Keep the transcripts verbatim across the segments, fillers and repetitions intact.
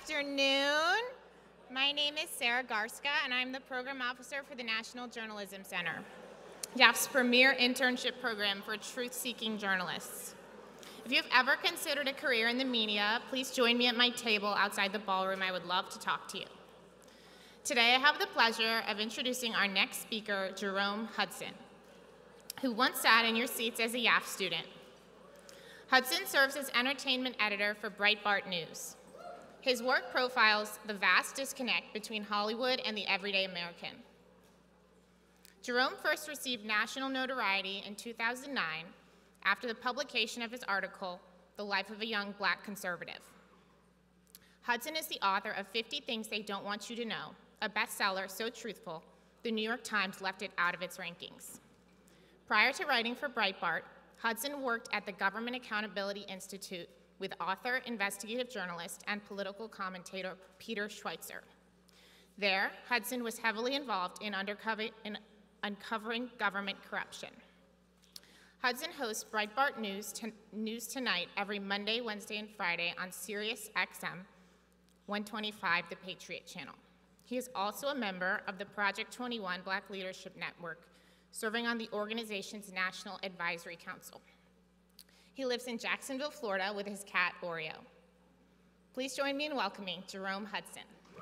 afternoon. My name is Sarah Garska, and I'm the program officer for the National Journalism Center, Y A F's premier internship program for truth-seeking journalists. If you've ever considered a career in the media, please join me at my table outside the ballroom. I would love to talk to you. Today, I have the pleasure of introducing our next speaker, Jerome Hudson, who once sat in your seats as a Y A F student. Hudson serves as entertainment editor for Breitbart News. His work profiles the vast disconnect between Hollywood and the everyday American. Jerome first received national notoriety in two thousand nine after the publication of his article, The Life of a Young Black Conservative. Hudson is the author of fifty Things They Don't Want You to Know, a bestseller so truthful, the New York Times left it out of its rankings. Prior to writing for Breitbart, Hudson worked at the Government Accountability Institute with author, investigative journalist, and political commentator Peter Schweizer. There, Hudson was heavily involved in, in uncovering government corruption. Hudson hosts Breitbart News, to, News Tonight every Monday, Wednesday, and Friday on SiriusXM one twenty-five, the Patriot channel. He is also a member of the Project twenty-one Black Leadership Network, serving on the organization's National Advisory Council. He lives in Jacksonville, Florida, with his cat, Oreo. Please join me in welcoming Jerome Hudson.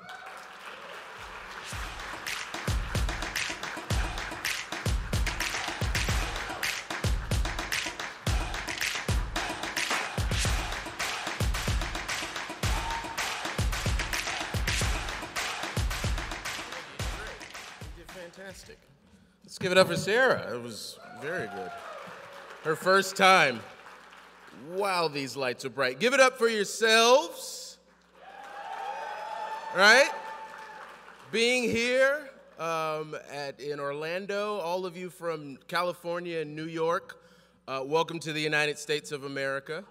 You did fantastic. Let's give it up for Sarah. It was very good. Her first time. Wow, these lights are bright. Give it up for yourselves. Right? Being here um, at, in Orlando, all of you from California and New York, uh, welcome to the United States of America.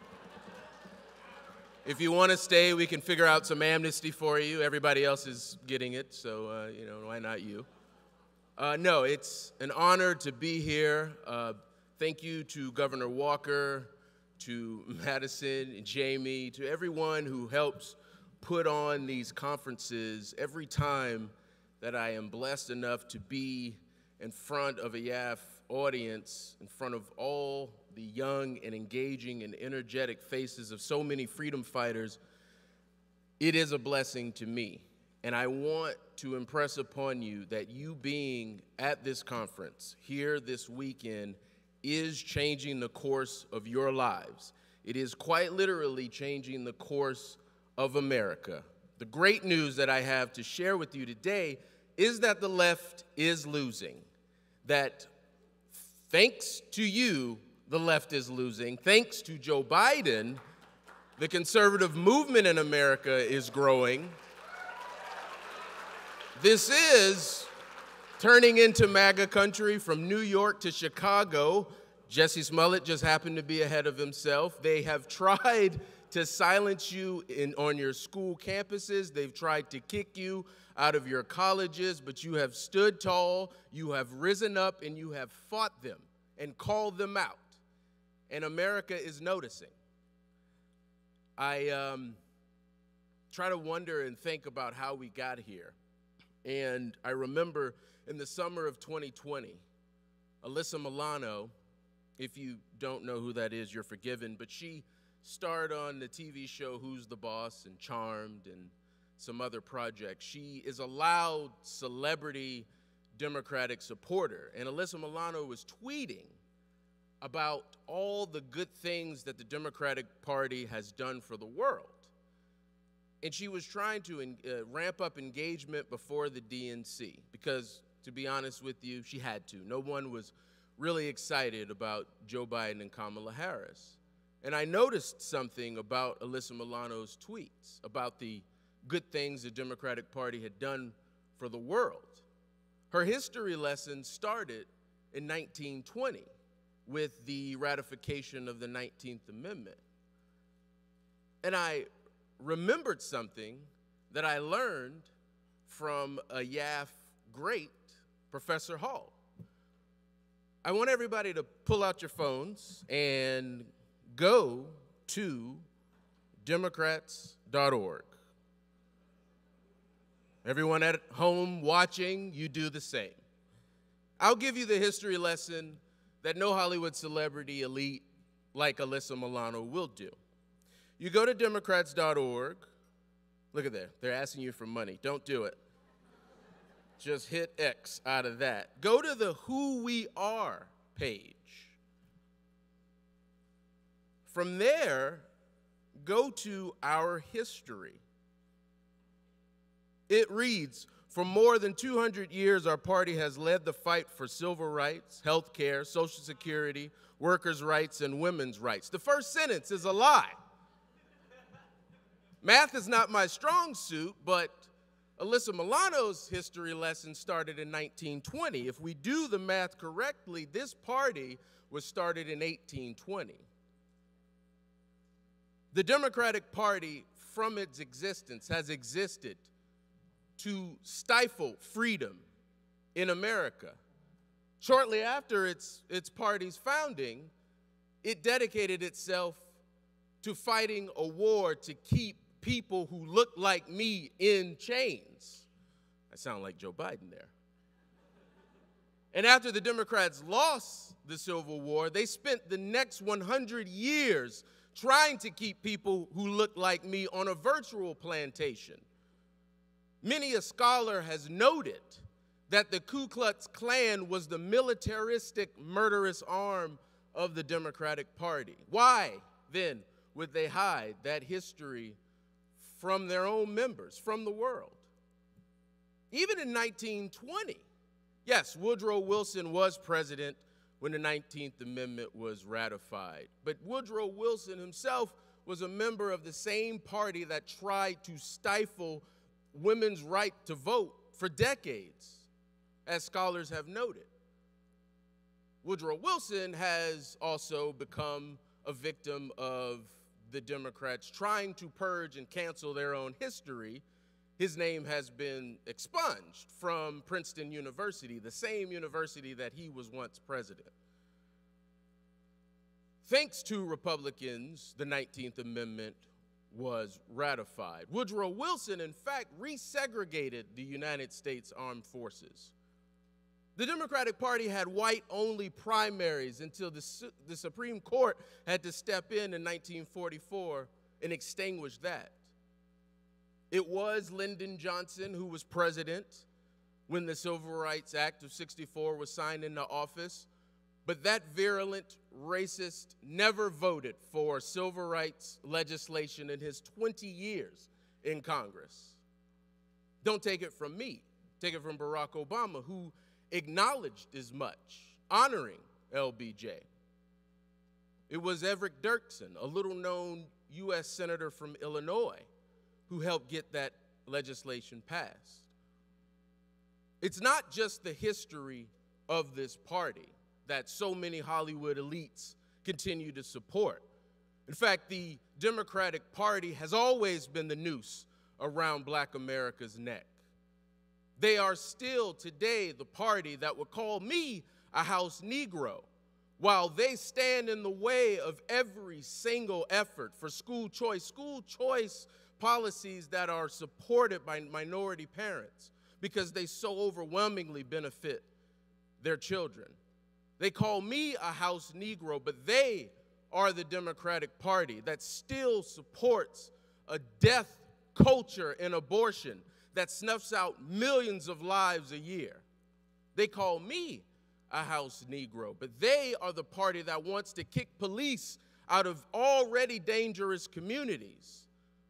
If you want to stay, we can figure out some amnesty for you. Everybody else is getting it, so uh, you know, why not you? Uh, no, it's an honor to be here. Uh, thank you to Governor Walker, to Madison and Jamie, to everyone who helps put on these conferences every time that I am blessed enough to be in front of a Y A F audience, in front of all the young and engaging and energetic faces of so many freedom fighters. It is a blessing to me. And I want to impress upon you that you being at this conference here this weekend is changing the course of your lives. It is quite literally changing the course of America. The great news that I have to share with you today is that the left is losing. That thanks to you, the left is losing. Thanks to Joe Biden, the conservative movement in America is growing. This is turning into MAGA country from New York to Chicago. Jesse Smollett just happened to be ahead of himself. They have tried to silence you in, on your school campuses. They've tried to kick you out of your colleges, but you have stood tall, you have risen up, and you have fought them and called them out. And America is noticing. I um, try to wonder and think about how we got here. And I remember in the summer of twenty twenty, Alyssa Milano, if you don't know who that is, you're forgiven, but she starred on the T V show Who's the Boss and Charmed and some other projects. She is a loud celebrity Democratic supporter, and Alyssa Milano was tweeting about all the good things that the Democratic Party has done for the world. And she was trying to uh, ramp up engagement before the D N C because, to be honest with you, she had to. No one was really excited about Joe Biden and Kamala Harris. And I noticed something about Alyssa Milano's tweets about the good things the Democratic Party had done for the world. Her history lesson started in nineteen twenty with the ratification of the nineteenth Amendment. And I remembered something that I learned from a Y A F great, Professor Hall. I want everybody to pull out your phones and go to democrats dot org. Everyone at home watching, you do the same. I'll give you the history lesson that no Hollywood celebrity elite like Alyssa Milano will do. You go to Democrats dot org. Look at that. They're asking you for money. Don't do it. Just hit X out of that. Go to the Who We Are page. From there, go to Our History. It reads, for more than two hundred years, our party has led the fight for civil rights, health care, Social Security, workers' rights, and women's rights. The first sentence is a lie. Math is not my strong suit, but Alyssa Milano's history lesson started in nineteen twenty. If we do the math correctly, this party was started in eighteen twenty. The Democratic Party, from its existence, has existed to stifle freedom in America. Shortly after its, its party's founding, it dedicated itself to fighting a war to keep people who look like me in chains. I sound like Joe Biden there. And after the Democrats lost the Civil War, they spent the next one hundred years trying to keep people who look like me on a virtual plantation. Many a scholar has noted that the Ku Klux Klan was the militaristic, murderous arm of the Democratic Party. Why, then, would they hide that history from their own members, from the world? Even in nineteen twenty, yes, Woodrow Wilson was president when the nineteenth Amendment was ratified. But Woodrow Wilson himself was a member of the same party that tried to stifle women's right to vote for decades, as scholars have noted. Woodrow Wilson has also become a victim of the Democrats trying to purge and cancel their own history. His name has been expunged from Princeton University, the same university that he was once president. Thanks to Republicans, the nineteenth Amendment was ratified. Woodrow Wilson, in fact, resegregated the United States Armed Forces. The Democratic Party had white-only primaries until the, the Supreme Court had to step in in nineteen forty-four and extinguish that. It was Lyndon Johnson who was president when the Civil Rights Act of sixty-four was signed into office, but that virulent racist never voted for civil rights legislation in his twenty years in Congress. Don't take it from me. Take it from Barack Obama, who acknowledged as much, honoring L B J. It was Everett Dirksen, a little-known U S senator from Illinois, who helped get that legislation passed. It's not just the history of this party that so many Hollywood elites continue to support. In fact, the Democratic Party has always been the noose around Black America's neck. They are still today the party that would call me a house Negro, while they stand in the way of every single effort for school choice, school choice policies that are supported by minority parents because they so overwhelmingly benefit their children. They call me a house Negro, but they are the Democratic Party that still supports a death culture in abortion that snuffs out millions of lives a year. They call me a house Negro, but they are the party that wants to kick police out of already dangerous communities.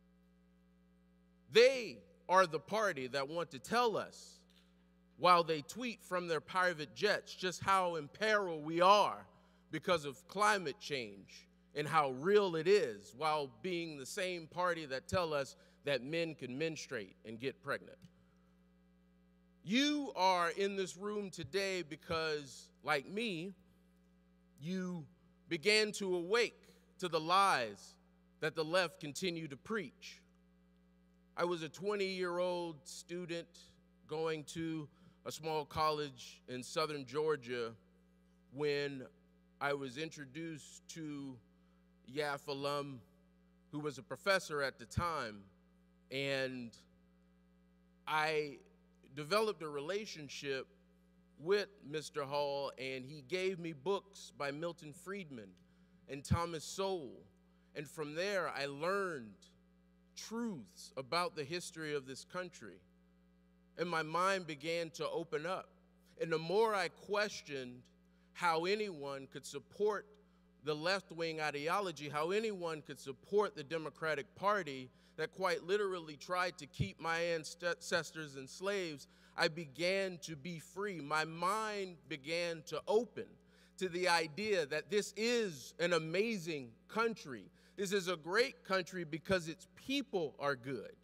They are the party that want to tell us, while they tweet from their private jets, just how in peril we are because of climate change and how real it is, while being the same party that tell us that men can menstruate and get pregnant. You are in this room today because, like me, you began to awake to the lies that the left continue to preach. I was a twenty-year-old student going to a small college in southern Georgia when I was introduced to Y A F alum who was a professor at the time, and I developed a relationship with Mister Hall, and he gave me books by Milton Friedman and Thomas Sowell. And from there, I learned truths about the history of this country. And my mind began to open up. And the more I questioned how anyone could support the left-wing ideology, how anyone could support the Democratic Party that quite literally tried to keep my ancestors and slaves, I began to be free. My mind began to open to the idea that this is an amazing country. This is a great country because its people are good.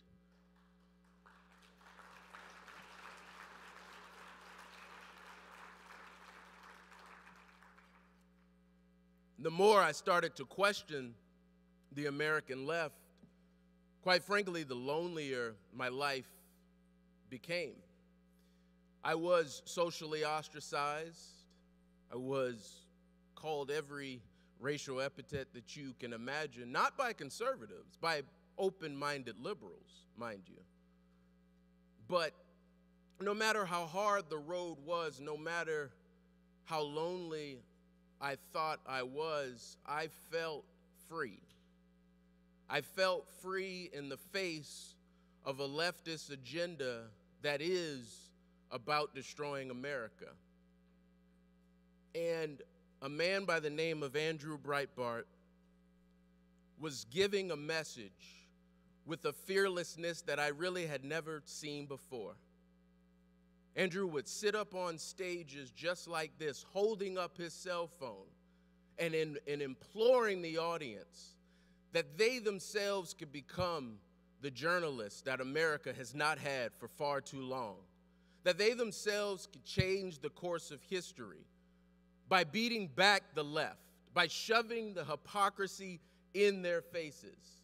The more I started to question the American left, quite frankly, the lonelier my life became. I was socially ostracized. I was called every racial epithet that you can imagine, not by conservatives, by open-minded liberals, mind you. But no matter how hard the road was, no matter how lonely I thought I was, I felt free. I felt free in the face of a leftist agenda that is about destroying America. And a man by the name of Andrew Breitbart was giving a message with a fearlessness that I really had never seen before. Andrew would sit up on stages just like this, holding up his cell phone and, in, and imploring the audience that they themselves could become the journalists that America has not had for far too long, that they themselves could change the course of history by beating back the left, by shoving the hypocrisy in their faces.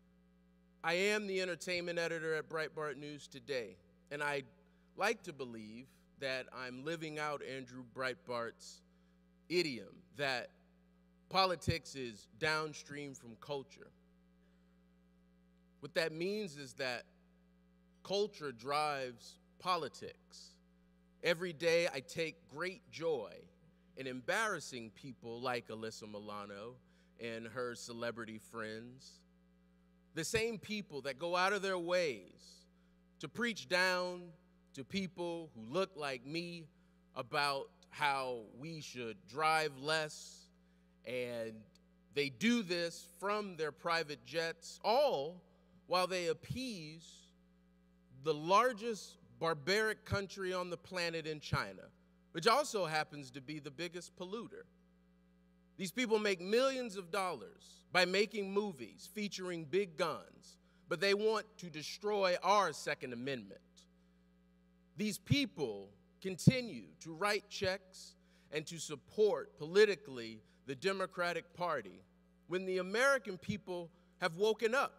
I am the entertainment editor at Breitbart News Today, and I like to believe that I'm living out Andrew Breitbart's idiom that politics is downstream from culture. What that means is that culture drives politics. Every day I take great joy in embarrassing people like Alyssa Milano and her celebrity friends, the same people that go out of their ways to preach down to people who look like me about how we should drive less, and they do this from their private jets, all while they appease the largest barbaric country on the planet in China, which also happens to be the biggest polluter. These people make millions of dollars by making movies featuring big guns, but they want to destroy our Second Amendment. These people continue to write checks and to support politically the Democratic Party when the American people have woken up.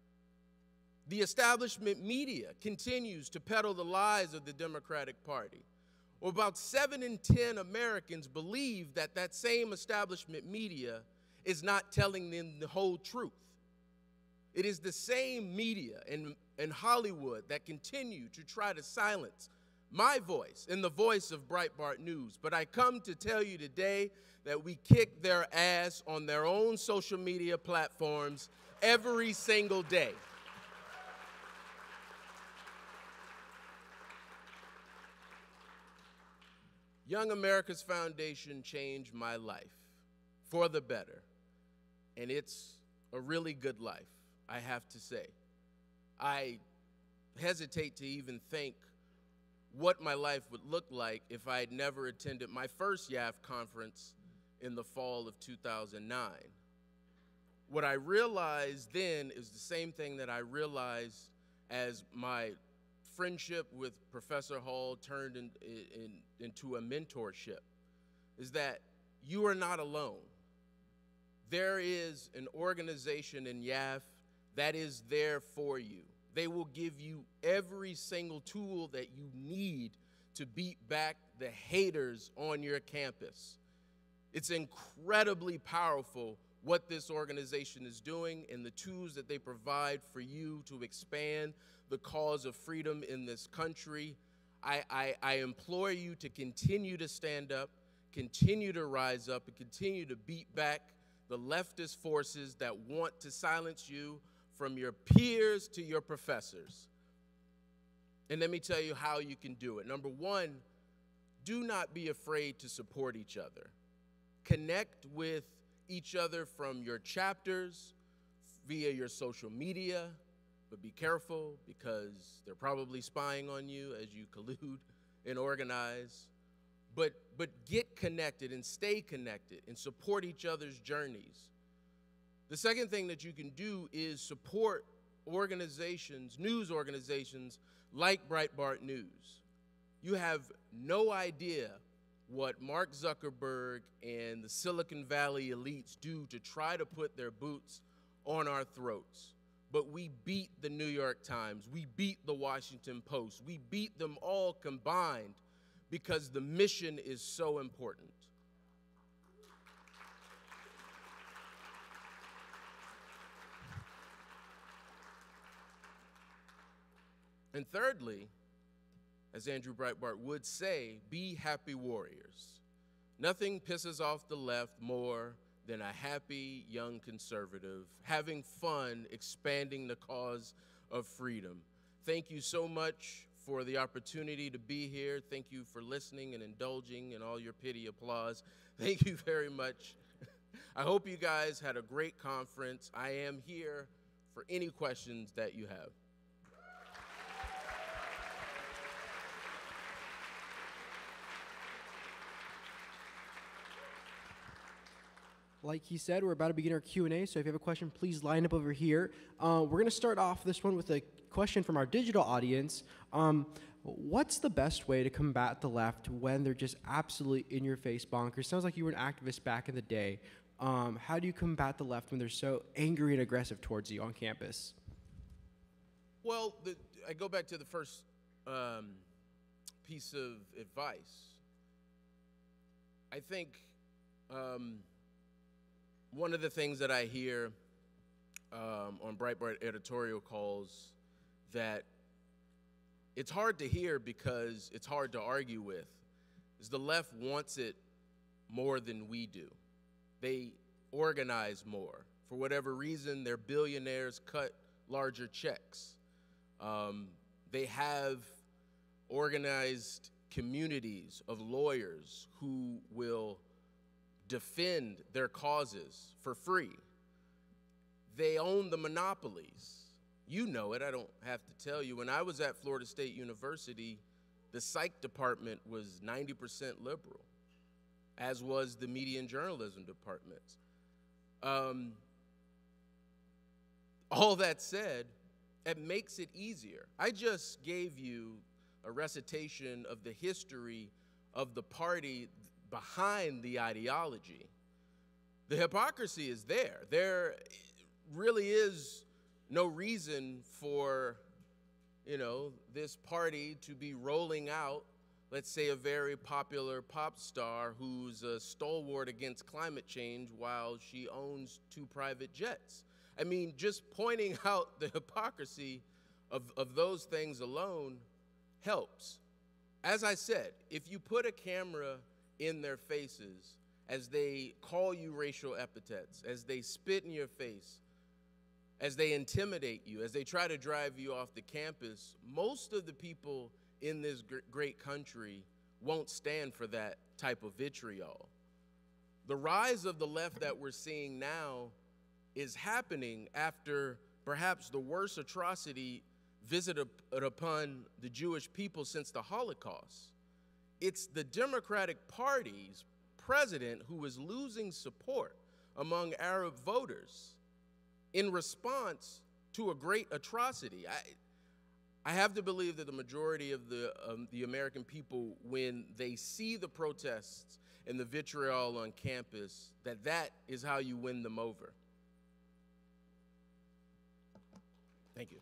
The establishment media continues to peddle the lies of the Democratic Party. Well, about seven in ten Americans believe that that same establishment media is not telling them the whole truth. It is the same media in, in Hollywood that continue to try to silence my voice and the voice of Breitbart News. But I come to tell you today that we kick their ass on their own social media platforms every single day. Young America's Foundation changed my life for the better, and it's a really good life, I have to say. I hesitate to even think what my life would look like if I had never attended my first Y A F conference in the fall of two thousand nine. What I realized then is the same thing that I realized as my friendship with Professor Hall turned in, in, into a mentorship, is that you are not alone. There is an organization in Y A F that is there for you. They will give you every single tool that you need to beat back the haters on your campus. It's incredibly powerful what this organization is doing and the tools that they provide for you to expand the cause of freedom in this country. I, I, I implore you to continue to stand up, continue to rise up, and continue to beat back the leftist forces that want to silence you, from your peers to your professors. And let me tell you how you can do it. Number one, do not be afraid to support each other. Connect with each other from your chapters, via your social media, but be careful because they're probably spying on you as you collude and organize. But, but get connected and stay connected and support each other's journeys. The second thing that you can do is support organizations, news organizations like Breitbart News. You have no idea what Mark Zuckerberg and the Silicon Valley elites do to try to put their boots on our throats. But we beat the New York Times, we beat the Washington Post, we beat them all combined because the mission is so important. And thirdly, as Andrew Breitbart would say, be happy warriors. Nothing pisses off the left more than a happy young conservative having fun expanding the cause of freedom. Thank you so much for the opportunity to be here. Thank you for listening and indulging in all your pity applause. Thank you very much. I hope you guys had a great conference. I am here for any questions that you have. Like he said, we're about to begin our Q and A, so if you have a question, please line up over here. Uh, we're going to start off this one with a question from our digital audience. Um, what's the best way to combat the left when they're just absolutely in-your-face bonkers? Sounds like you were an activist back in the day. Um, how do you combat the left when they're so angry and aggressive towards you on campus? Well, the, I go back to the first um, piece of advice. I think um, one of the things that I hear um, on Breitbart editorial calls that it's hard to hear because it's hard to argue with is the left wants it more than we do. They organize more. For whatever reason, their billionaires cut larger checks. Um, they have organized communities of lawyers who will defend their causes for free. They own the monopolies. You know it, I don't have to tell you. When I was at Florida State University, the psych department was ninety percent liberal, as was the media and journalism department. Um, all that said, it makes it easier. I just gave you a recitation of the history of the party behind the ideology. The hypocrisy is there. There really is no reason for, you know, this party to be rolling out, let's say, a very popular pop star who's a stalwart against climate change while she owns two private jets. I mean, just pointing out the hypocrisy of, of those things alone helps. As I said, if you put a camera in their faces as they call you racial epithets, as they spit in your face, as they intimidate you, as they try to drive you off the campus, most of the people in this gr- great country won't stand for that type of vitriol. The rise of the left that we're seeing now is happening after perhaps the worst atrocity visited upon the Jewish people since the Holocaust. It's the Democratic Party's president who is losing support among Arab voters in response to a great atrocity. I, I have to believe that the majority of the, um, the American people, when they see the protests and the vitriol on campus, that that is how you win them over. Thank you.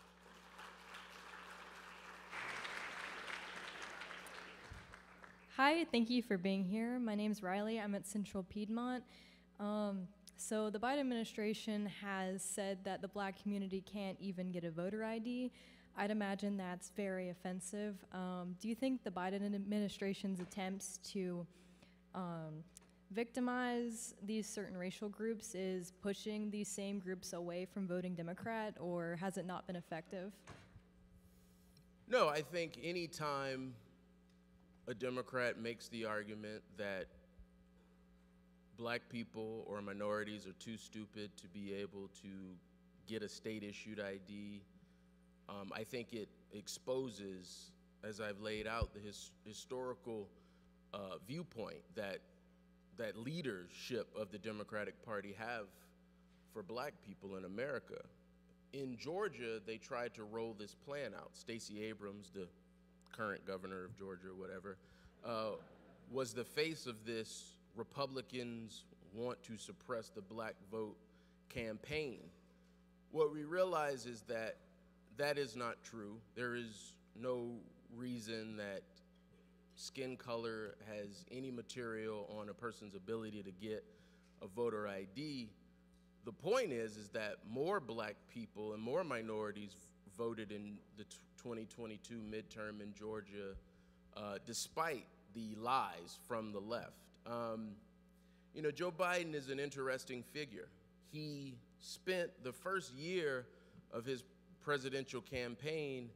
Hi, thank you for being here. My name's Riley. I'm at Central Piedmont. Um, so the Biden administration has said that the black community can't even get a voter I D. I'd imagine that's very offensive. Um, do you think the Biden administration's attempts to um, victimize these certain racial groups is pushing these same groups away from voting Democrat, or has it not been effective? No, I think any time a Democrat makes the argument that black people or minorities are too stupid to be able to get a state-issued I D, um, I think it exposes, as I've laid out, the his, historical uh, viewpoint that that leadership of the Democratic Party have for black people in America. In Georgia, they tried to roll this plan out. Stacey Abrams, the current governor of Georgia or whatever, uh, was the face of this Republicans want to suppress the black vote campaign. What we realize is that that is not true. There is no reason that skin color has any material on a person's ability to get a voter I D. The point is, is that more black people and more minorities voted in the twenty twenty-two midterm in Georgia, uh, despite the lies from the left. Um, you know, Joe Biden is an interesting figure. He spent the first year of his presidential campaign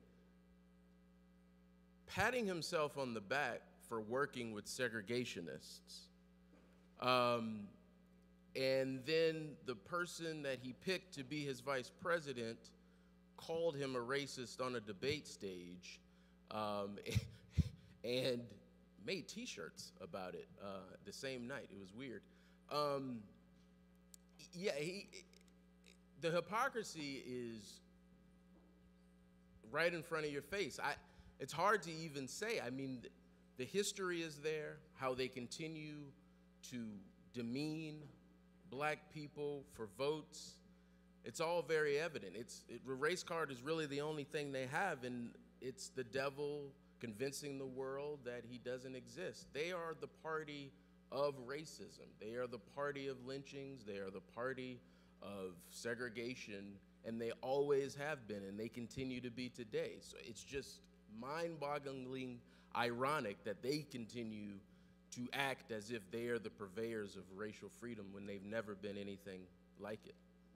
patting himself on the back for working with segregationists. Um, and then the person that he picked to be his vice president called him a racist on a debate stage, um, and made t-shirts about it uh, the same night. It was weird. Um, yeah, he, the hypocrisy is right in front of your face. I, it's hard to even say. I mean, the, the history is there, how they continue to demean black people for votes. It's all very evident. It's, it, the race card is really the only thing they have, and it's the devil convincing the world that he doesn't exist. They are the party of racism. They are the party of lynchings. They are the party of segregation, and they always have been, and they continue to be today. So it's just mind-bogglingly ironic that they continue to act as if they are the purveyors of racial freedom when they've never been anything like it.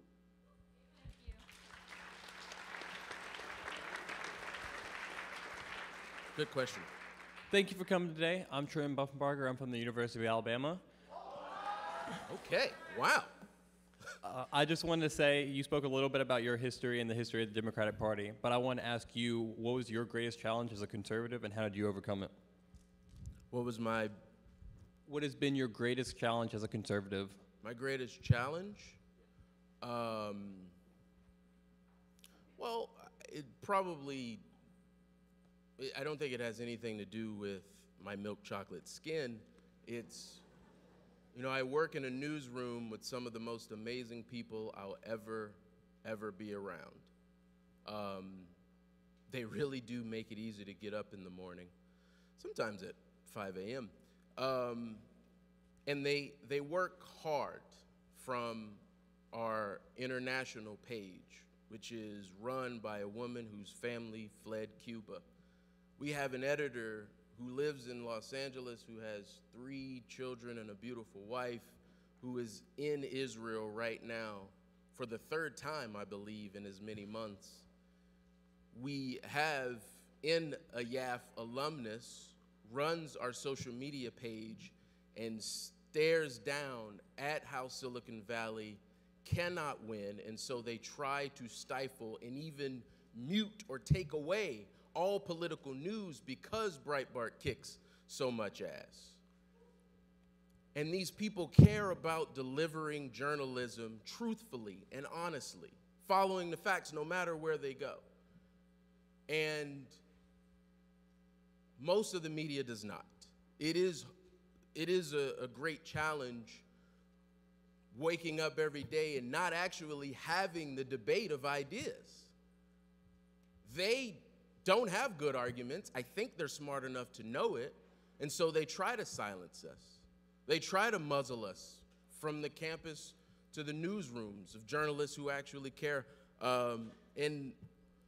Good question. Thank you for coming today. I'm Trim Buffenbarger. I'm from the University of Alabama. Okay, wow. Uh, I just wanted to say, you spoke a little bit about your history and the history of the Democratic Party, but I want to ask you, what was your greatest challenge as a conservative, and how did you overcome it? What was my... What has been your greatest challenge as a conservative? My greatest challenge? Um, well, it probably... I don't think it has anything to do with my milk chocolate skin. It's, you know, I work in a newsroom with some of the most amazing people I'll ever, ever be around. Um, they really do make it easy to get up in the morning, sometimes at five A M Um, and they, they work hard from our international page, which is run by a woman whose family fled Cuba. We have an editor who lives in Los Angeles, who has three children and a beautiful wife, who is in Israel right now for the third time, I believe, in as many months. We have, in a Y A F alumnus, runs our social media page and stares down at how Silicon Valley cannot win, and so they try to stifle and even mute or take away all political news because Breitbart kicks so much ass. And these people care about delivering journalism truthfully and honestly, following the facts no matter where they go. And most of the media does not. It is, it is a, a great challenge waking up every day and not actually having the debate of ideas. They don't have good arguments. I think they're smart enough to know it, and so they try to silence us. They try to muzzle us from the campus to the newsrooms of journalists who actually care. Um, and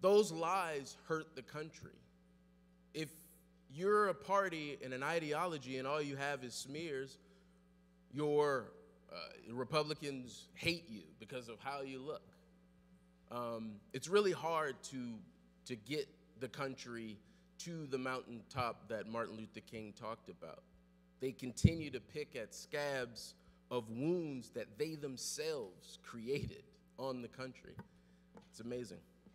those lies hurt the country. If you're a party and an ideology and all you have is smears, your uh, Republicans hate you because of how you look. Um, it's really hard to, to get the country to the mountaintop that Martin Luther King talked about. They continue to pick at scabs of wounds that they themselves created on the country. It's amazing.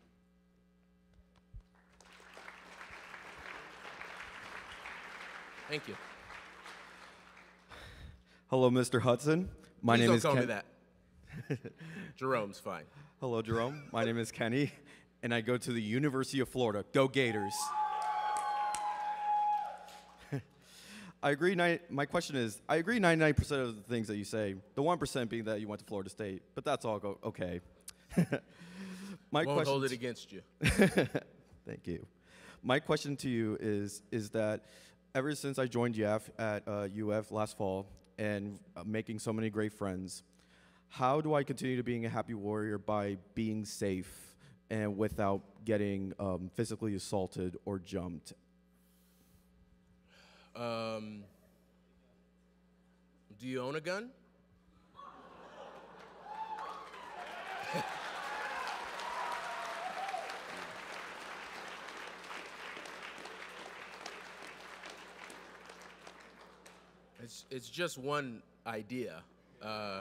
Thank you. Hello, Mister Hudson. My Please name don't is call Ken. me that. Jerome's fine. Hello, Jerome. My name is Kenny, and I go to the University of Florida. Go Gators. I agree. Ni- my question is, I agree ninety-nine percent of the things that you say. The one percent being that you went to Florida State, but that's all go- okay. my Won't question hold it t- against you. Thank you. My question to you is, is that ever since I joined U F at uh, U F last fall and uh, making so many great friends, how do I continue to being a happy warrior by being safe and without getting um, physically assaulted or jumped? Um, do you own a gun? It's, it's just one idea. Uh,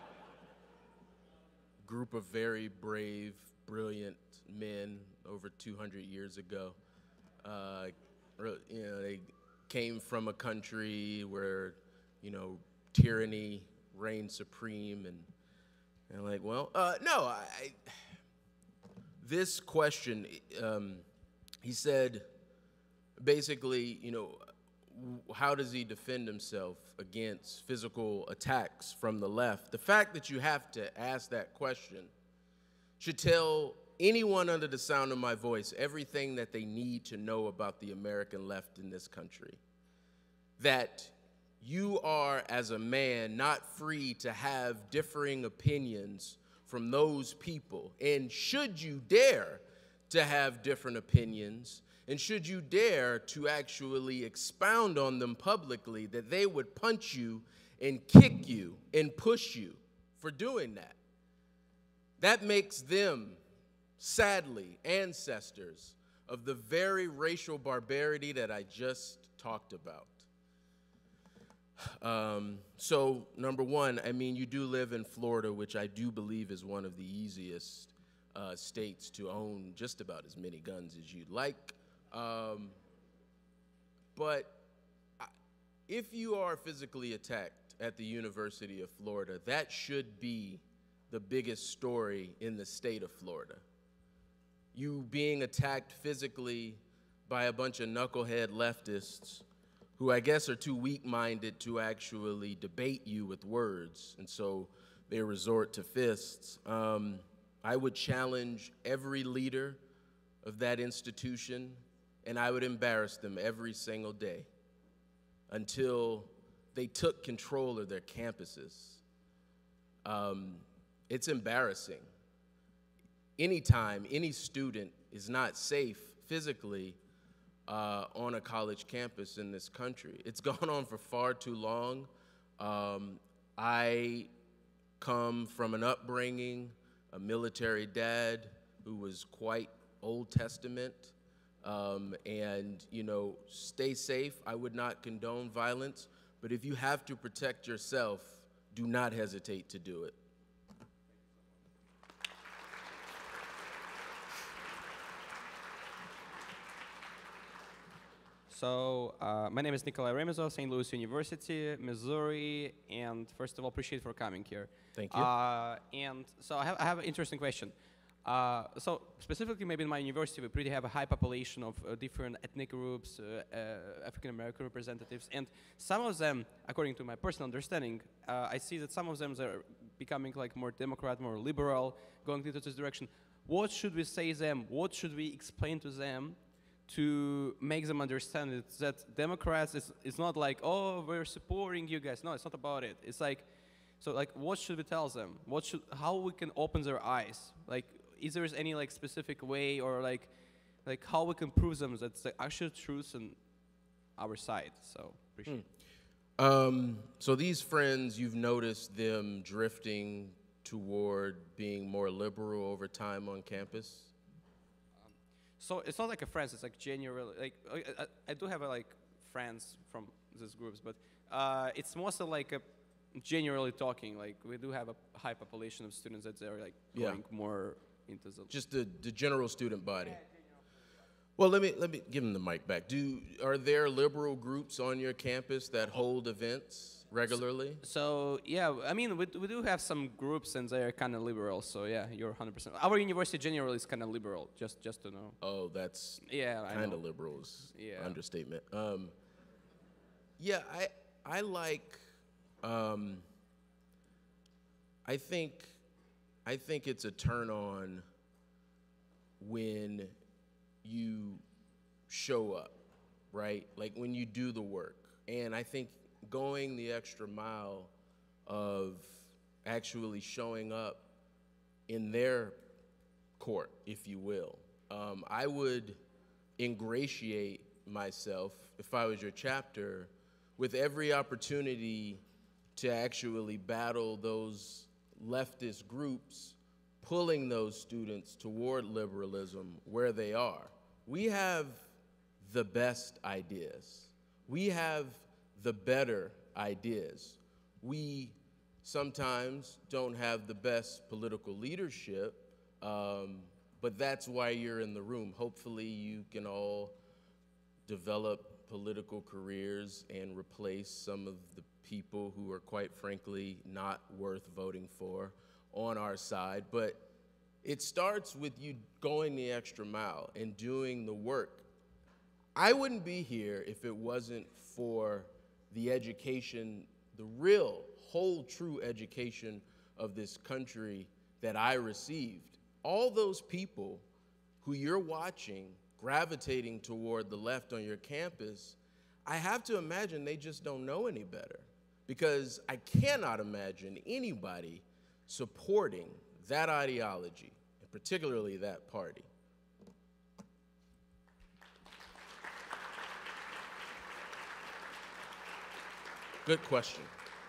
group of very brave, brilliant men over two hundred years ago. Uh, you know, they came from a country where, you know, tyranny reigned supreme, and and like, well, uh, no, I, I, this question, um, he said, basically, you know, how does he defend himself against physical attacks from the left? The fact that you have to ask that question should tell anyone under the sound of my voice everything that they need to know about the American left in this country. That you are, as a man, not free to have differing opinions from those people. And should you dare to have different opinions, and should you dare to actually expound on them publicly, that they would punch you and kick you and push you for doing that. That makes them, sadly, ancestors of the very racial barbarity that I just talked about. Um, so, number one, I mean, you do live in Florida, which I do believe is one of the easiest uh, states to own just about as many guns as you'd like. Um, but I, if you are physically attacked at the University of Florida, that should be the biggest story in the state of Florida. You being attacked physically by a bunch of knucklehead leftists who I guess are too weak-minded to actually debate you with words, and so they resort to fists. Um, I would challenge every leader of that institution, and I would embarrass them every single day until they took control of their campuses. Um, it's embarrassing. Anytime any student is not safe physically uh, on a college campus in this country, it's gone on for far too long. Um, I come from an upbringing, a military dad who was quite Old Testament. Um, and, you know, stay safe. I would not condone violence, but if you have to protect yourself, do not hesitate to do it. So, uh, my name is Nikolai Remezov, Saint Louis University, Missouri, and first of all, appreciate for coming here. Thank you. Uh, and so I have, I have an interesting question. Uh, so specifically, maybe in my university, we pretty have a high population of uh, different ethnic groups, uh, uh, African-American representatives, and some of them, according to my personal understanding, uh, I see that some of them are becoming like more Democrat, more liberal, going into this direction. What should we say to them? What should we explain to them to make them understand it, that Democrats is, is not like, oh, we're supporting you guys. No, it's not about it. It's like, so like, what should we tell them? What should, how we can open their eyes? Like, is there any like specific way or like like how we can prove them that's the actual truth on our side? So appreciate. Hmm. Um, so these friends, you've noticed them drifting toward being more liberal over time on campus? Um, so it's not like a friends. It's like general. Like I, I, I do have a, like friends from these groups, but uh, it's mostly like a generally talking. Like we do have a high population of students that are like Yeah. going more into the Just the, the general student body. Well, let me let me give them the mic back. Do are there liberal groups on your campus that hold events regularly? So yeah, I mean we, we do have some groups and they're kind of liberal. So yeah, you're one hundred percent. Our university generally is kind of liberal. Just just to know. Oh, that's Yeah, I kind know. of liberal is Yeah. understatement. Um, yeah, I I like. Um, I think I think it's a turn on when you show up, right? Like when you do the work. And I think going the extra mile of actually showing up in their court, if you will. Um, I would ingratiate myself, if I was your chapter, with every opportunity to actually battle those leftist groups pulling those students toward liberalism where they are. We have the best ideas. We have the better ideas. We sometimes don't have the best political leadership, um, but that's why you're in the room. Hopefully you can all develop political careers and replace some of the people who are quite frankly not worth voting for on our side. But it starts with you going the extra mile and doing the work. I wouldn't be here if it wasn't for the education, the real, whole, true education of this country that I received. All those people who you're watching gravitating toward the left on your campus, I have to imagine they just don't know any better, because I cannot imagine anybody supporting that ideology, and particularly that party. Good question.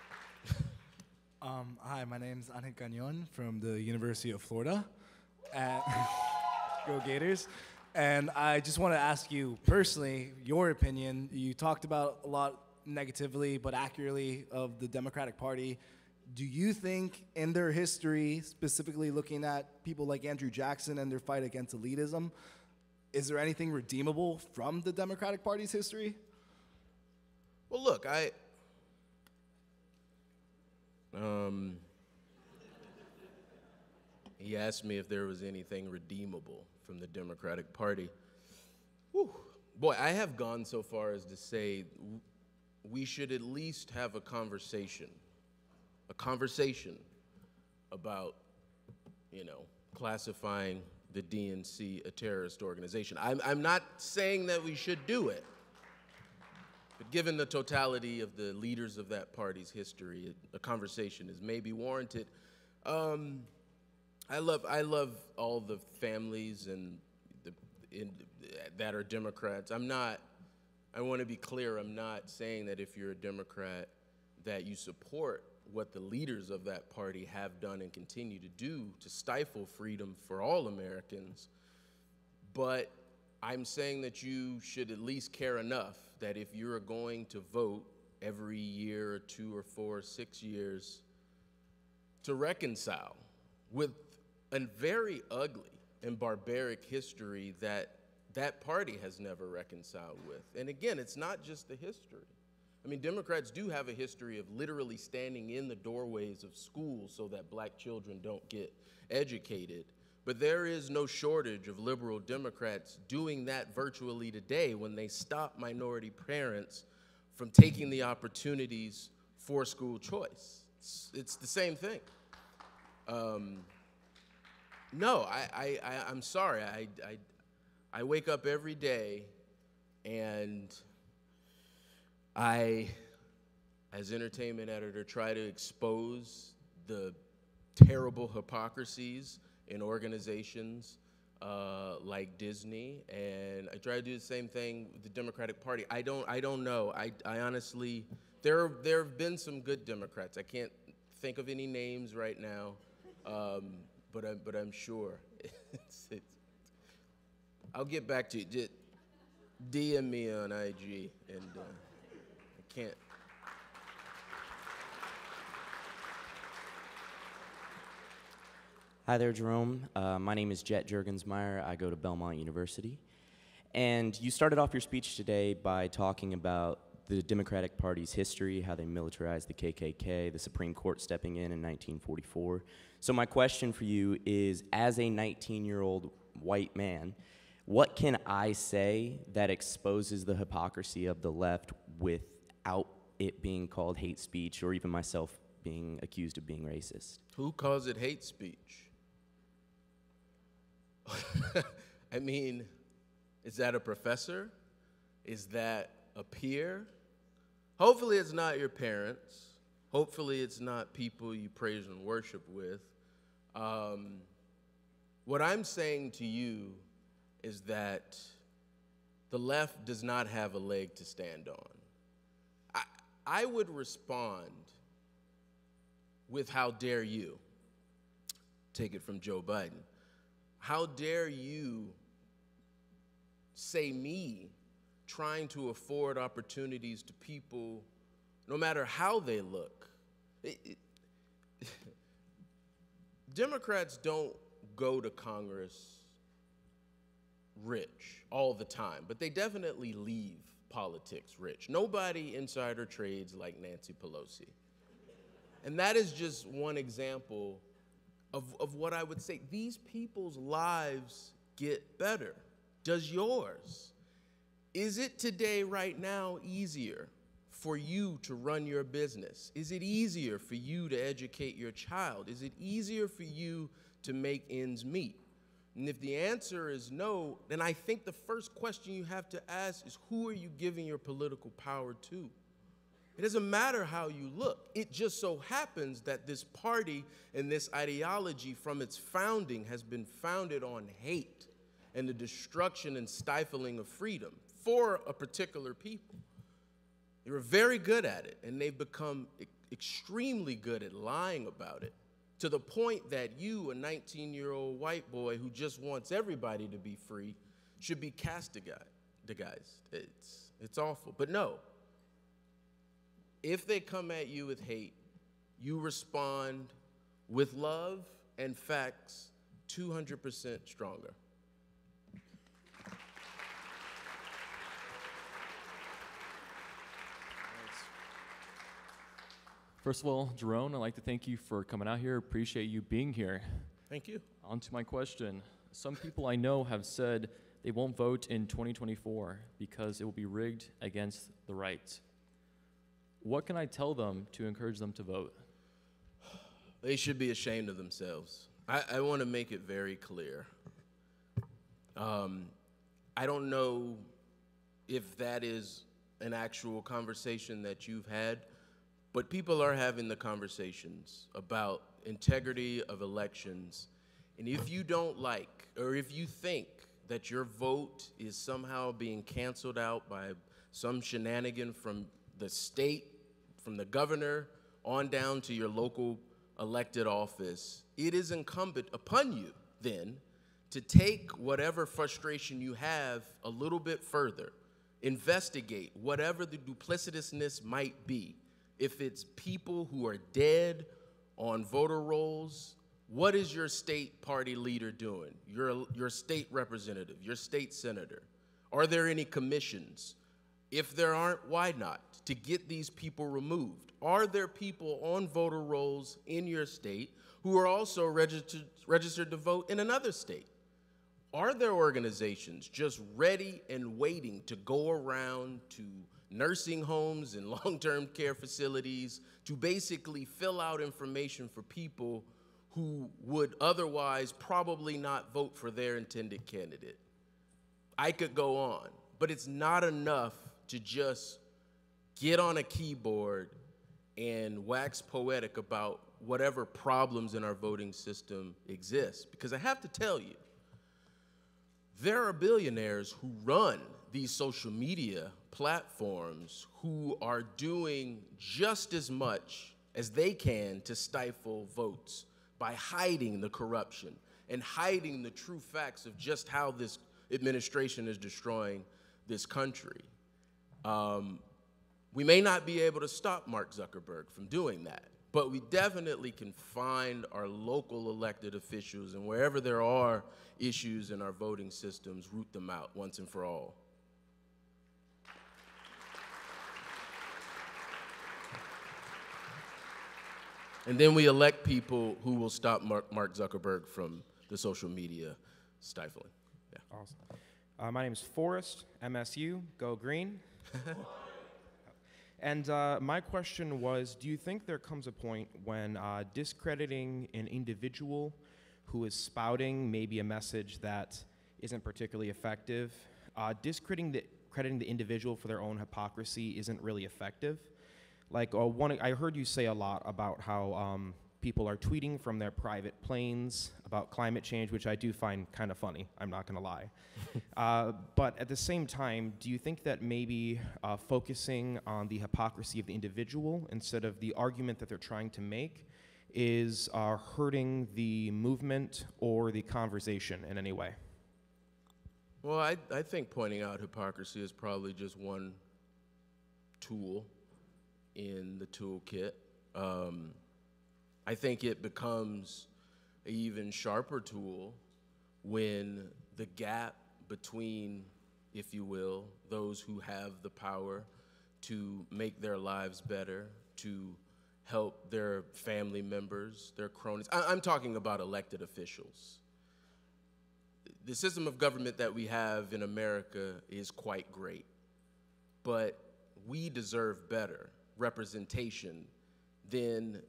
Um, hi, my name is Angel Cañon from the University of Florida. At Go Gators. And I just want to ask you personally, your opinion. You talked about a lot negatively but accurately of the Democratic Party. Do you think in their history, specifically looking at people like Andrew Jackson and their fight against elitism, is there anything redeemable from the Democratic Party's history? Well, look, I, um, he asked me if there was anything redeemable from the Democratic Party. Whew. Boy, I have gone so far as to say we should at least have a conversation, a conversation about, you know, classifying the D N C a terrorist organization. I'm, I'm not saying that we should do it, but given the totality of the leaders of that party's history, a conversation is maybe warranted. Um, I love, I love all the families and the, in, that are Democrats. I'm not, I want to be clear, I'm not saying that if you're a Democrat that you support what the leaders of that party have done and continue to do to stifle freedom for all Americans. But I'm saying that you should at least care enough that if you're going to vote every year or two or four or six years to reconcile with a very ugly and barbaric history that that party has never reconciled with. And again, it's not just the history. I mean, Democrats do have a history of literally standing in the doorways of schools so that black children don't get educated. But there is no shortage of liberal Democrats doing that virtually today when they stop minority parents from taking the opportunities for school choice. It's, it's the same thing. Um, no, I, I, I, I'm sorry. I, I, I wake up every day and I, as entertainment editor, try to expose the terrible hypocrisies in organizations uh, like Disney, and I try to do the same thing with the Democratic Party. I don't, I don't know. I, I honestly, there, there have been some good Democrats. I can't think of any names right now, um, but, I, but I'm sure. it's, it's, I'll get back to you. Just D M me on I G, and uh, I can't. Hi there, Jerome. Uh, my name is Jet Juergensmeyer. I go to Belmont University. And you started off your speech today by talking about the Democratic Party's history, how they militarized the K K K, the Supreme Court stepping in in nineteen forty-four. So my question for you is, as a nineteen-year-old white man, what can I say that exposes the hypocrisy of the left without it being called hate speech, or even myself being accused of being racist? Who calls it hate speech? I mean, is that a professor? Is that a peer? Hopefully it's not your parents. Hopefully it's not people you praise and worship with. Um, what I'm saying to you is that the left does not have a leg to stand on. I, I would respond with, how dare you? Take it from Joe Biden. How dare you say me trying to afford opportunities to people, no matter how they look? It, it, Democrats don't go to Congress rich all the time, but they definitely leave politics rich. Nobody insider trades like Nancy Pelosi. And that is just one example of, of what I would say. These people's lives get better. Does yours? Is it today, right now, easier for you to run your business? Is it easier for you to educate your child? Is it easier for you to make ends meet? And if the answer is no, then I think the first question you have to ask is, who are you giving your political power to? It doesn't matter how you look. It just so happens that this party and this ideology from its founding has been founded on hate and the destruction and stifling of freedom for a particular people. They were very good at it, and they've become e- extremely good at lying about it, to the point that you, a nineteen-year-old white boy who just wants everybody to be free, should be castigized. It's, it's awful. But no, if they come at you with hate, you respond with love and facts two hundred percent stronger. First of all, Jerome, I'd like to thank you for coming out here. Appreciate you being here. Thank you. On to my question. Some people I know have said they won't vote in twenty twenty-four because it will be rigged against the right. What can I tell them to encourage them to vote? They should be ashamed of themselves. I, I want to make it very clear. Um, I don't know if that is an actual conversation that you've had, but people are having the conversations about integrity of elections. And if you don't like, or if you think that your vote is somehow being canceled out by some shenanigan from the state, from the governor, on down to your local elected office, it is incumbent upon you then to take whatever frustration you have a little bit further, investigate whatever the duplicitousness might be. If it's people who are dead on voter rolls, what is your state party leader doing? Your, your state representative, your state senator? Are there any commissions? If there aren't, why not? To get these people removed. Are there people on voter rolls in your state who are also registered, registered to vote in another state? Are there organizations just ready and waiting to go around to nursing homes and long-term care facilities to basically fill out information for people who would otherwise probably not vote for their intended candidate? I could go on, but it's not enough to just get on a keyboard and wax poetic about whatever problems in our voting system exist. Because I have to tell you, there are billionaires who run these social media platforms who are doing just as much as they can to stifle votes by hiding the corruption and hiding the true facts of just how this administration is destroying this country. Um, we may not be able to stop Mark Zuckerberg from doing that, but we definitely can find our local elected officials, and wherever there are issues in our voting systems, root them out once and for all. And then we elect people who will stop Mark, Mark Zuckerberg from the social media stifling. Yeah. Awesome. Uh, my name is Forrest, M S U, go green. And uh, my question was, do you think there comes a point when uh, discrediting an individual who is spouting maybe a message that isn't particularly effective, uh, discrediting the, crediting the individual for their own hypocrisy isn't really effective? Like, uh, one, I heard you say a lot about how um, people are tweeting from their private planes about climate change, which I do find kind of funny, I'm not gonna lie. uh, but at the same time, do you think that maybe uh, focusing on the hypocrisy of the individual instead of the argument that they're trying to make is uh, hurting the movement or the conversation in any way? Well, I, I think pointing out hypocrisy is probably just one tool in the toolkit. Um, I think it becomes an even sharper tool when the gap between, if you will, those who have the power to make their lives better, to help their family members, their cronies. I, I'm talking about elected officials. The system of government that we have in America is quite great, but we deserve better representation than,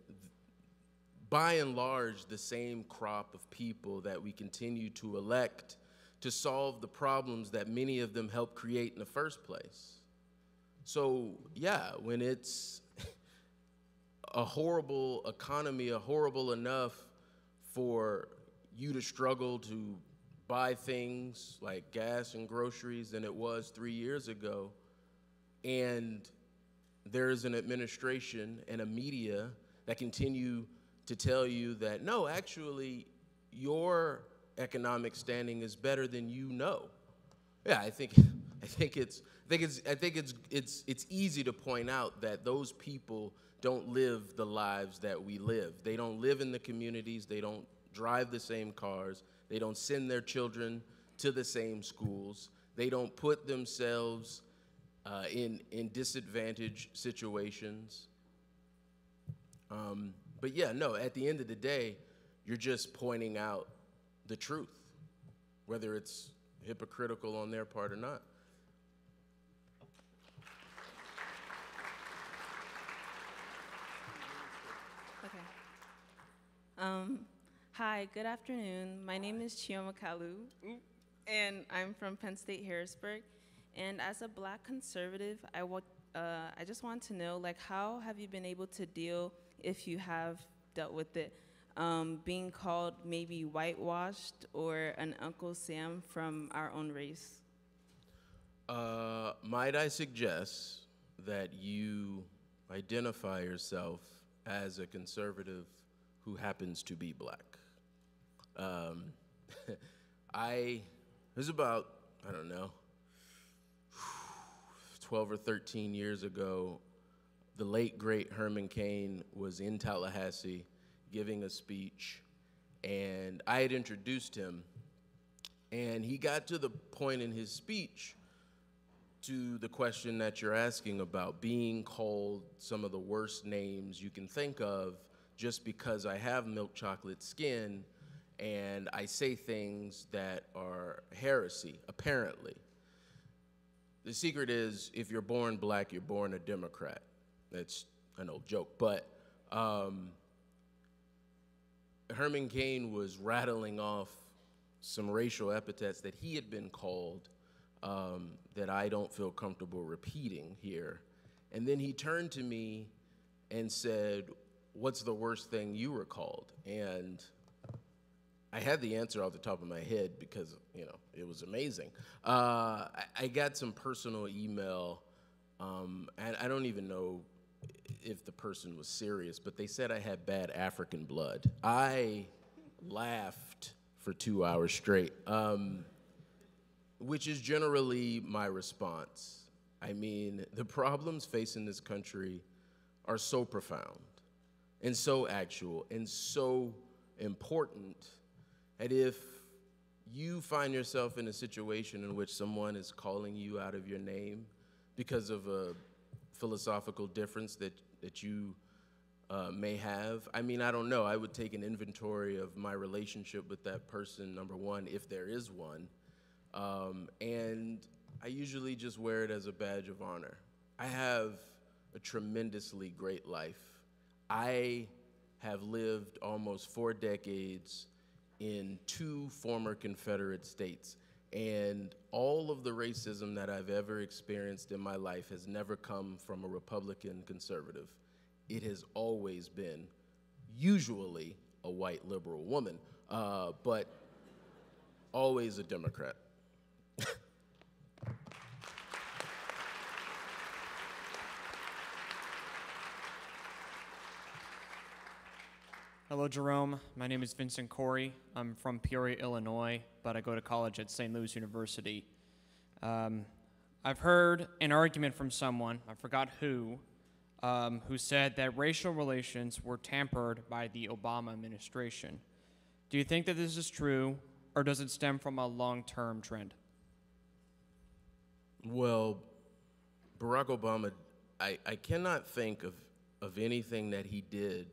by and large, the same crop of people that we continue to elect to solve the problems that many of them helped create in the first place. So yeah, when it's a horrible economy, a horrible enough for you to struggle to buy things like gas and groceries than it was three years ago, and there's an administration and a media that continue to tell you that, no, actually, your economic standing is better than you know. Yeah, I think, I think it's, I think it's, I think it's, it's, it's easy to point out that those people don't live the lives that we live. They don't live in the communities. They don't drive the same cars. They don't send their children to the same schools. They don't put themselves Uh, in, in disadvantaged situations. Um, but yeah, no, at the end of the day, you're just pointing out the truth, whether it's hypocritical on their part or not. Okay. Um, hi, good afternoon. My name is Chioma Kalu, and I'm from Penn State Harrisburg. And as a black conservative, I, w uh, I just want to know, like, how have you been able to deal, if you have dealt with it, um, being called maybe whitewashed or an Uncle Sam from our own race? Uh, might I suggest that you identify yourself as a conservative who happens to be black? Um, I, it was about, I don't know, twelve or thirteen years ago, the late, great Herman Cain was in Tallahassee giving a speech, and I had introduced him, and he got to the point in his speech to the question that you're asking about, being called some of the worst names you can think of just because I have milk chocolate skin and I say things that are heresy, apparently. The secret is, if you're born black, you're born a Democrat. That's an old joke, but um, Herman Cain was rattling off some racial epithets that he had been called um, that I don't feel comfortable repeating here. And then he turned to me and said, what's the worst thing you were called? And I had the answer off the top of my head because, you know, it was amazing. Uh, I, I got some personal email, um, and I don't even know if the person was serious, but they said I had bad African blood. I laughed for two hours straight, um, which is generally my response. I mean, the problems facing this country are so profound and so actual and so important that if you find yourself in a situation in which someone is calling you out of your name because of a philosophical difference that, that you uh, may have, I mean, I don't know. I would take an inventory of my relationship with that person, number one, if there is one, um, and I usually just wear it as a badge of honor. I have a tremendously great life. I have lived almost four decades in two former Confederate states, and all of the racism that I've ever experienced in my life has never come from a Republican conservative. It has always been, usually, a white liberal woman, uh, but always a Democrat. Hello, Jerome. My name is Vincent Corey. I'm from Peoria, Illinois, but I go to college at Saint Louis University. Um, I've heard an argument from someone, I forgot who, um, who said that racial relations were tampered by the Obama administration. Do you think that this is true, or does it stem from a long-term trend? Well, Barack Obama, I, I cannot think of, of anything that he did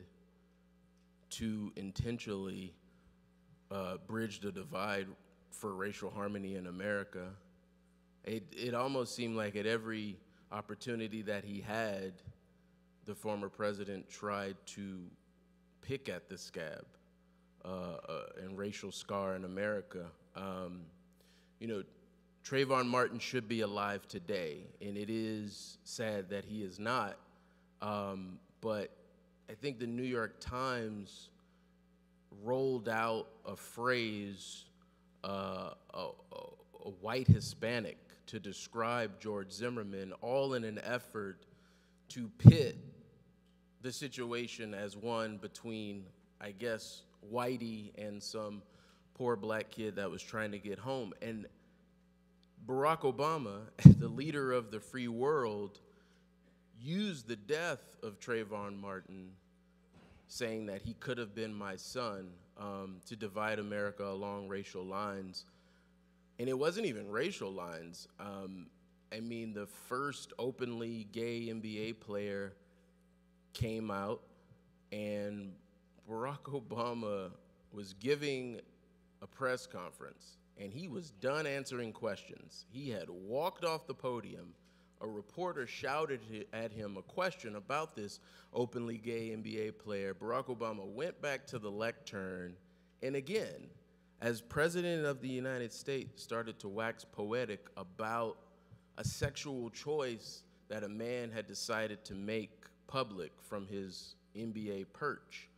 to intentionally uh, bridge the divide for racial harmony in America. It, it almost seemed like at every opportunity that he had, the former president tried to pick at the scab uh, uh, and racial scar in America. Um, you know, Trayvon Martin should be alive today, and it is sad that he is not, um, but I think the New York Times rolled out a phrase, uh, a, a white Hispanic, to describe George Zimmerman, all in an effort to pit the situation as one between, I guess, Whitey and some poor black kid that was trying to get home. And Barack Obama, the leader of the free world, used the death of Trayvon Martin, saying that he could have been my son, um, to divide America along racial lines. And it wasn't even racial lines. Um, I mean, the first openly gay N B A player came out, and Barack Obama was giving a press conference, and he was done answering questions. He had walked off the podium. A reporter shouted at him a question about this openly gay N B A player. Barack Obama went back to the lectern, and again, as President of the United States, started to wax poetic about a sexual choice that a man had decided to make public from his N B A perch.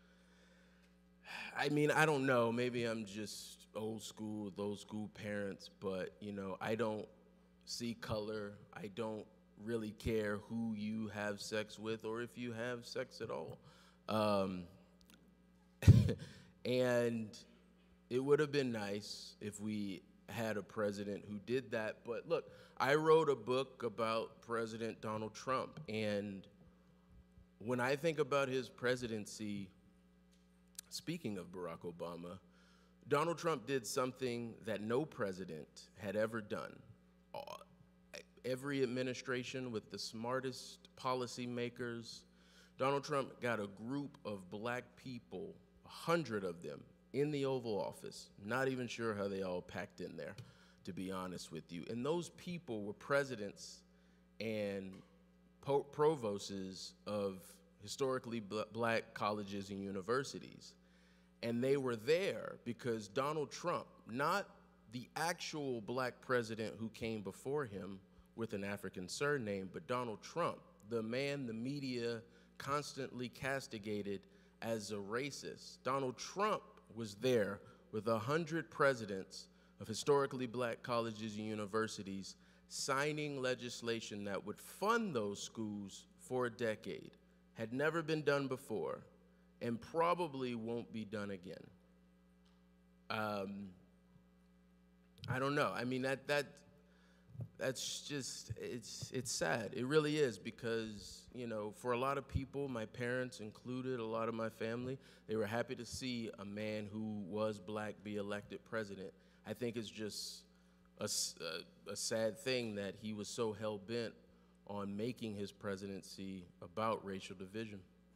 I mean, I don't know, maybe I'm just old school with old school parents, but you know, I don't see color. I don't really care who you have sex with or if you have sex at all. Um, and it would have been nice if we had a president who did that. But look, I wrote a book about President Donald Trump, and when I think about his presidency, speaking of Barack Obama, Donald Trump did something that no president had ever done. Every administration with the smartest policymakers, Donald Trump got a group of black people, a hundred of them, in the Oval Office. Not even sure how they all packed in there, to be honest with you. And those people were presidents and po- provosts of historically bl- black colleges and universities. And they were there because Donald Trump, not the actual black president who came before him with an African surname, but Donald Trump, the man the media constantly castigated as a racist. Donald Trump was there with a hundred presidents of historically black colleges and universities signing legislation that would fund those schools for a decade. Had never been done before, and probably won't be done again. Um, I don't know. I mean, that that that's just, it's it's sad. It really is, because, you know, for a lot of people, my parents included, a lot of my family, they were happy to see a man who was black be elected president. I think it's just a, a, a sad thing that he was so hell-bent on making his presidency about racial division.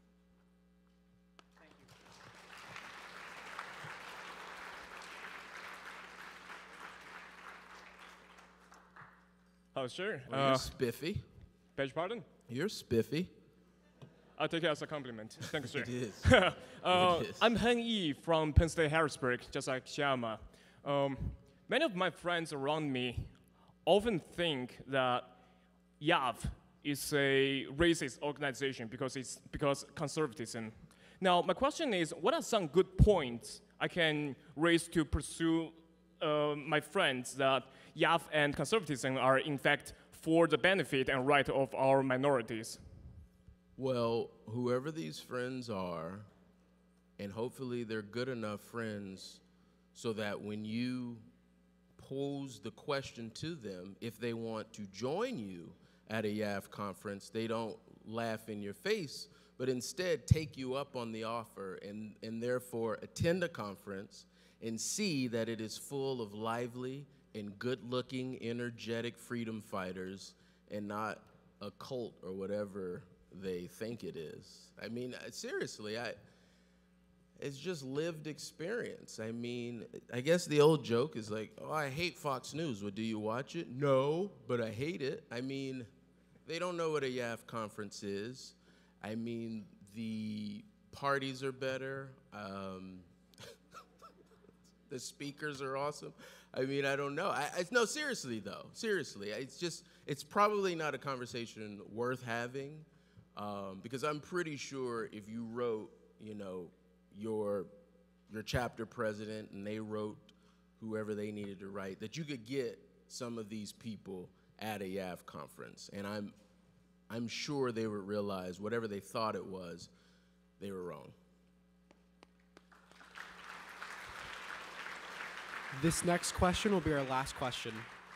Oh, sure. Well, uh, you're spiffy. Beg your pardon? You're spiffy. I'll take it as a compliment. Thank you, sir. It is. uh, It is. I'm Heng Yi from Penn State Harrisburg, just like Xiaoma. Um, many of my friends around me often think that Y A F is a racist organization because it's because conservatism. Now, my question is, what are some good points I can raise to pursue uh, my friends that Y A F and conservatism are in fact for the benefit and right of our minorities? Well, whoever these friends are, and hopefully they're good enough friends so that when you pose the question to them, if they want to join you at a Y A F conference, they don't laugh in your face, but instead take you up on the offer and, and therefore attend a conference and see that it is full of lively and good-looking, energetic freedom fighters and not a cult or whatever they think it is. I mean, seriously, I, it's just lived experience. I mean, I guess the old joke is like, oh, I hate Fox News. Well, do you watch it? No, but I hate it. I mean, they don't know what a Y A F conference is. I mean, the parties are better. Um, the speakers are awesome. I mean, I don't know. I, I, no, seriously, though. Seriously. It's just, it's probably not a conversation worth having. Um, because I'm pretty sure if you wrote, you know, your your chapter president and they wrote whoever they needed to write, that you could get some of these people at a Y A F conference. And I'm I'm sure they would realize whatever they thought it was, they were wrong. This next question will be our last question.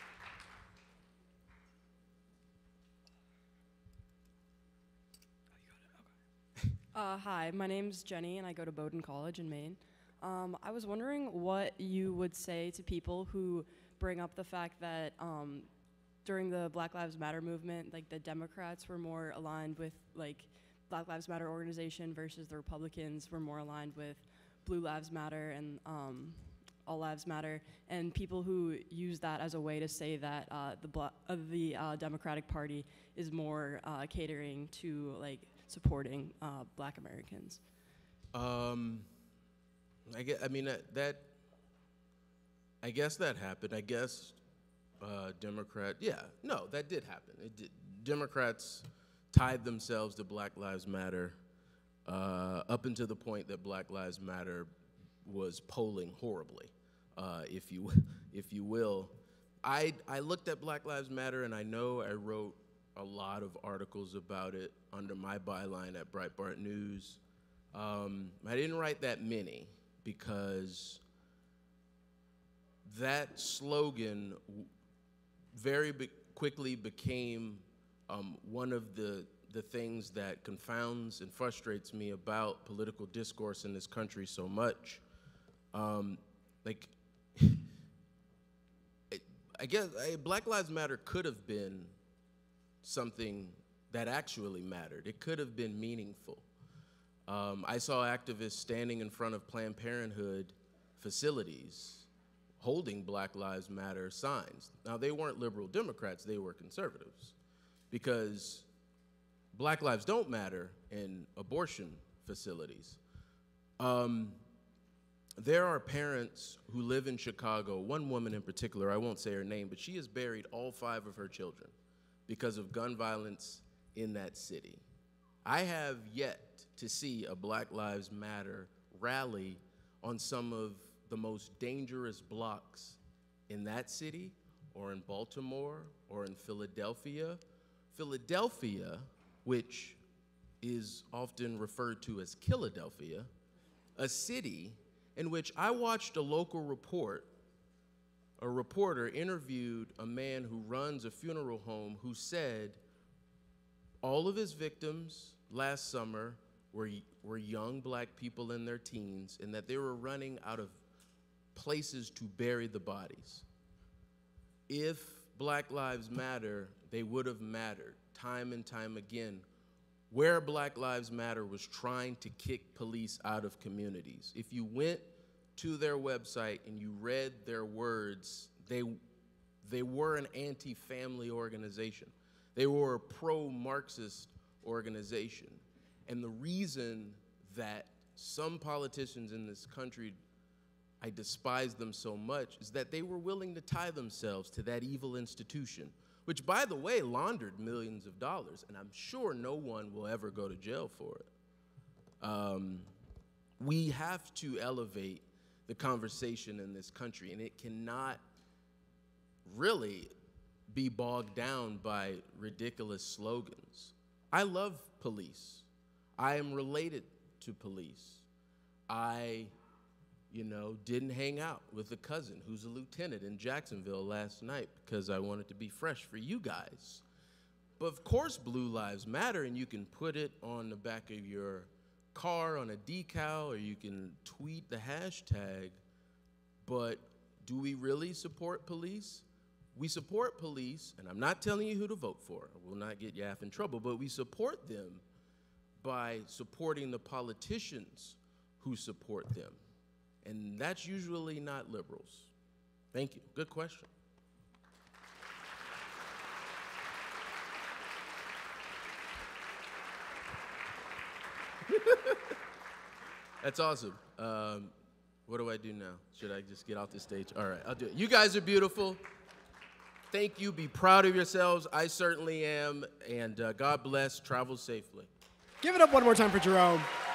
Uh, hi, my name's Jenny, and I go to Bowdoin College in Maine. Um, I was wondering what you would say to people who bring up the fact that um, during the Black Lives Matter movement, like the Democrats were more aligned with like Black Lives Matter organization versus the Republicans were more aligned with Blue Lives Matter and um, All Lives Matter, and people who use that as a way to say that uh, the bla- uh, the uh, Democratic Party is more uh, catering to like supporting uh, Black Americans. Um, I guess, I mean that, that I guess that happened. I guess uh, Democrat, yeah, no, that did happen. It did. Democrats tied themselves to Black Lives Matter uh, up until the point that Black Lives Matter was polling horribly, uh, if you if you will. I I looked at Black Lives Matter, and I know I wrote a lot of articles about it under my byline at Breitbart News. Um, I didn't write that many because that slogan w- very be- quickly became um, one of the, the things that confounds and frustrates me about political discourse in this country so much. Um, like, it, I guess I, Black Lives Matter could have been something that actually mattered. It could have been meaningful. Um, I saw activists standing in front of Planned Parenthood facilities holding Black Lives Matter signs. Now, they weren't liberal Democrats, they were conservatives, because Black lives don't matter in abortion facilities. Um, there are parents who live in Chicago, one woman in particular, I won't say her name, but she has buried all five of her children because of gun violence in that city. I have yet to see a Black Lives Matter rally on some of the most dangerous blocks in that city, or in Baltimore, or in Philadelphia. Philadelphia, which is often referred to as Killadelphia, a city in which I watched a local report. A reporter interviewed a man who runs a funeral home who said all of his victims last summer were, were young Black people in their teens, and that they were running out of places to bury the bodies. If Black Lives Matter, they would have mattered time and time again. Where Black Lives Matter was trying to kick police out of communities. If you went to their website and you read their words, they, they were an anti-family organization. They were a pro-Marxist organization. And the reason that some politicians in this country, I despise them so much, is that they were willing to tie themselves to that evil institution, which, by the way, laundered millions of dollars, and I'm sure no one will ever go to jail for it. Um, we have to elevate the conversation in this country, and it cannot really be bogged down by ridiculous slogans. I love police. I am related to police. I, you know, didn't hang out with a cousin who's a lieutenant in Jacksonville last night because I wanted to be fresh for you guys. But of course, Blue Lives Matter, and you can put it on the back of your car on a decal, or you can tweet the hashtag, but do we really support police? We support police, and I'm not telling you who to vote for. I will not get Yaf in trouble, but we support them by supporting the politicians who support them. And that's usually not liberals. Thank you. Good question. That's awesome. Um, what do I do now? Should I just get off the stage? All right, I'll do it. You guys are beautiful. Thank you. Be proud of yourselves. I certainly am. And uh, God bless. Travel safely. Give it up one more time for Jerome.